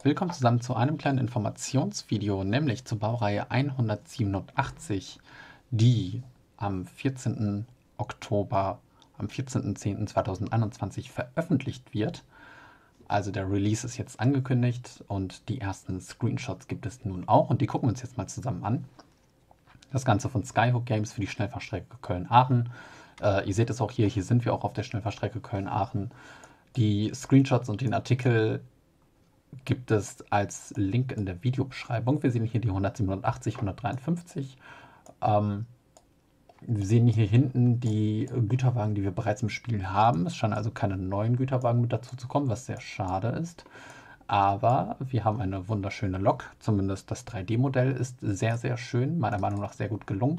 Willkommen zusammen zu einem kleinen Informationsvideo, nämlich zur Baureihe 187, die am 14. Oktober, am 14.10.2021 veröffentlicht wird. Also der Release ist jetzt angekündigt und die ersten Screenshots gibt es nun auch und die gucken wir uns jetzt mal zusammen an. Das Ganze von Skyhook Games für die Schnellfahrstrecke Köln-Aachen. Ihr seht es auch hier sind wir auch auf der Schnellfahrstrecke Köln-Aachen. Die Screenshots und den Artikel gibt es als Link in der Videobeschreibung. Wir sehen hier die 187, 153. Wir sehen hier hinten die Güterwagen, die wir bereits im Spiel haben. Es scheinen also keine neuen Güterwagen mit dazu zu kommen, was sehr schade ist. Aber wir haben eine wunderschöne Lok. Zumindest das 3D-Modell ist sehr, sehr schön. Meiner Meinung nach sehr gut gelungen.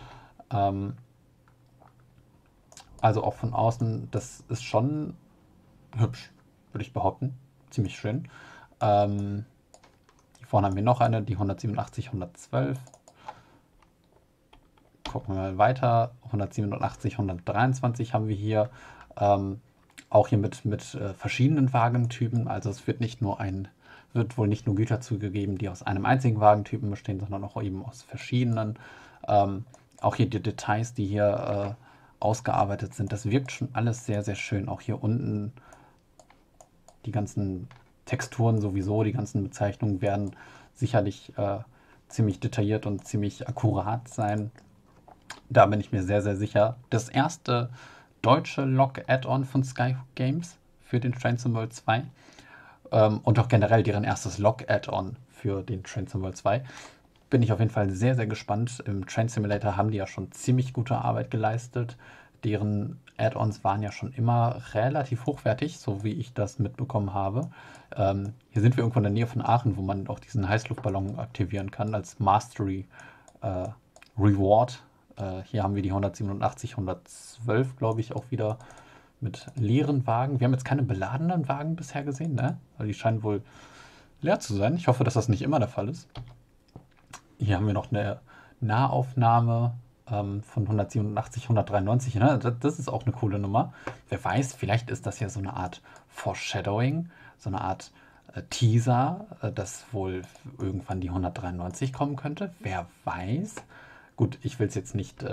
Also auch von außen, das ist schon hübsch, würde ich behaupten. Ziemlich schön. Hier vorne haben wir noch eine, die 187, 112. Gucken wir mal weiter. 187, 123 haben wir hier. Auch hier mit verschiedenen Wagentypen. Also es wird wohl nicht nur Güterzüge geben, die aus einem einzigen Wagentypen bestehen, sondern auch eben aus verschiedenen. Auch hier die Details, die hier ausgearbeitet sind, das wirkt schon alles sehr, sehr schön. Auch hier unten die ganzen Texturen sowieso, die ganzen Bezeichnungen werden sicherlich ziemlich detailliert und ziemlich akkurat sein. Da bin ich mir sehr, sehr sicher. Das erste deutsche Lok-Add-on von Skyhook Games für den Train Sim World 2 und auch generell deren erstes Lok-Add-on für den Train Sim World 2. Bin ich auf jeden Fall sehr, sehr gespannt. Im Train Simulator haben die ja schon ziemlich gute Arbeit geleistet. Deren Add-ons waren ja schon immer relativ hochwertig, so wie ich das mitbekommen habe. Hier sind wir irgendwo in der Nähe von Aachen, wo man auch diesen Heißluftballon aktivieren kann als Mastery Reward. Hier haben wir die 187, 112, glaube ich, auch wieder mit leeren Wagen. Wir haben jetzt keine beladenen Wagen bisher gesehen, ne? Weil die scheinen wohl leer zu sein. Ich hoffe, dass das nicht immer der Fall ist. Hier haben wir noch eine Nahaufnahme von 187, 193. Ne? Das ist auch eine coole Nummer. Wer weiß, vielleicht ist das ja so eine Art Foreshadowing, so eine Art Teaser, dass wohl irgendwann die 193 kommen könnte. Wer weiß. Gut, ich will das jetzt nicht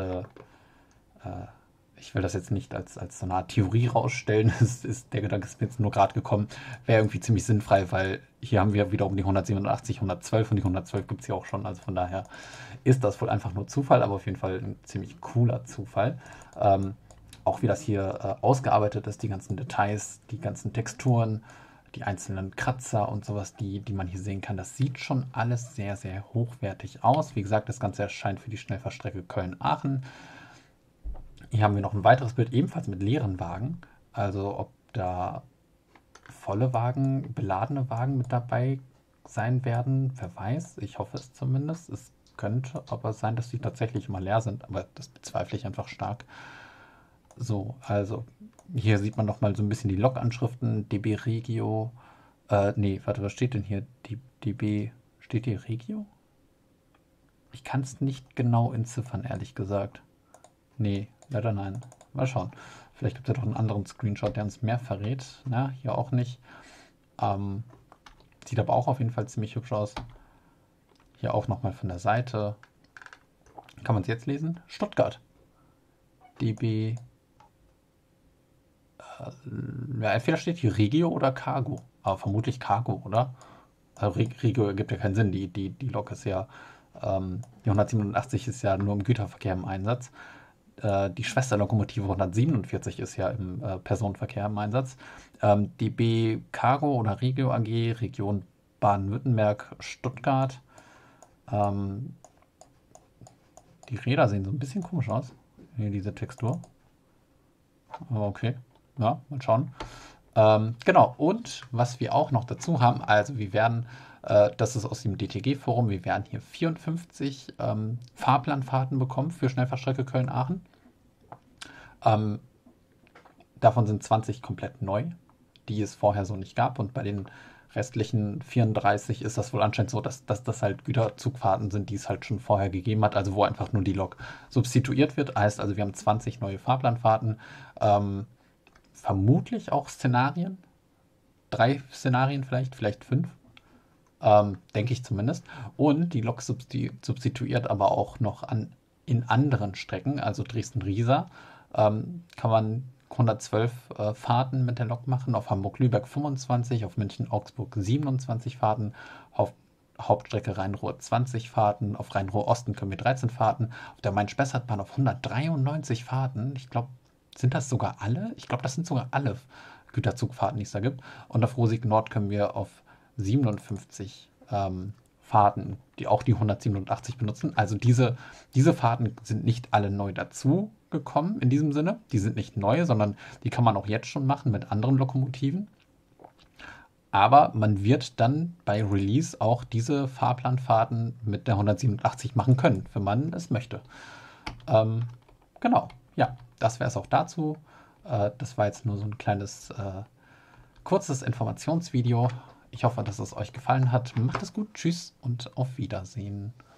als so eine Art Theorie rausstellen. Der Gedanke ist mir jetzt nur gerade gekommen. Wäre irgendwie ziemlich sinnfrei, weil hier haben wir wiederum die 187, 112 und die 112 gibt es ja auch schon. Also von daher ist das wohl einfach nur Zufall, aber auf jeden Fall ein ziemlich cooler Zufall. Auch wie das hier ausgearbeitet ist, die ganzen Details, die ganzen Texturen, die einzelnen Kratzer und sowas, die man hier sehen kann. Das sieht schon alles sehr, sehr hochwertig aus. Wie gesagt, das Ganze erscheint für die Schnellfahrstrecke Köln-Aachen. Hier haben wir noch ein weiteres Bild, ebenfalls mit leeren Wagen. Also ob da volle Wagen, beladene Wagen mit dabei sein werden, wer weiß. Ich hoffe es zumindest. Es könnte aber sein, dass die tatsächlich immer leer sind, aber das bezweifle ich einfach stark. So, also hier sieht man noch mal so ein bisschen die Lok-Anschriften. DB Regio. Was steht denn hier? DB, steht hier Regio? Ich kann es nicht genau entziffern, ehrlich gesagt. Nee, leider nein. Mal schauen. Vielleicht gibt es ja doch einen anderen Screenshot, der uns mehr verrät. Na, hier auch nicht. Sieht aber auch auf jeden Fall ziemlich hübsch aus. Hier auch nochmal von der Seite. Kann man es jetzt lesen? Stuttgart. DB. Ja, entweder steht hier Regio oder Cargo. Aber vermutlich Cargo, oder? Also Regio ergibt ja keinen Sinn. Die Lok ist ja. Die 187 ist ja nur im Güterverkehr im Einsatz. Die Schwesterlokomotive 147 ist ja im Personenverkehr im Einsatz. DB Cargo oder Regio AG, Region Baden-Württemberg, Stuttgart. Die Räder sehen so ein bisschen komisch aus. Hier diese Textur. Aber okay, ja, mal schauen. Genau, und was wir auch noch dazu haben, also wir werden, das ist aus dem DTG-Forum, wir werden hier 54 Fahrplanfahrten bekommen für Schnellfahrstrecke Köln-Aachen. Davon sind 20 komplett neu, die es vorher so nicht gab. Und bei den restlichen 34 ist das wohl anscheinend so, dass das halt Güterzugfahrten sind, die es halt schon vorher gegeben hat. Also wo einfach nur die Lok substituiert wird. Heißt also, wir haben 20 neue Fahrplanfahrten. Vermutlich auch Szenarien. 3 Szenarien vielleicht 5. denke ich zumindest. Und die Lok substituiert aber auch noch in anderen Strecken, also Dresden-Riesa, kann man 112 Fahrten mit der Lok machen, auf Hamburg-Lübeck 25, auf München-Augsburg 27 Fahrten, auf Hauptstrecke Rhein-Ruhr 20 Fahrten, auf Rhein-Ruhr-Osten können wir 13 Fahrten, auf der Main-Spessart-Bahn auf 193 Fahrten. Ich glaube, sind das sogar alle? Ich glaube, das sind sogar alle Güterzugfahrten, die es da gibt. Und auf Rosig Nord können wir auf 57 Fahrten, die auch die 187 benutzen. Also diese Fahrten sind nicht alle neu dazu gekommen in diesem Sinne. Die sind nicht neu, sondern die kann man auch jetzt schon machen mit anderen Lokomotiven. Aber man wird dann bei Release auch diese Fahrplanfahrten mit der 187 machen können, wenn man es möchte. Ähm, genau, ja, das wäre es auch dazu. Das war jetzt nur so ein kleines, kurzes Informationsvideo. Ich hoffe, dass es euch gefallen hat. Macht es gut, tschüss und auf Wiedersehen.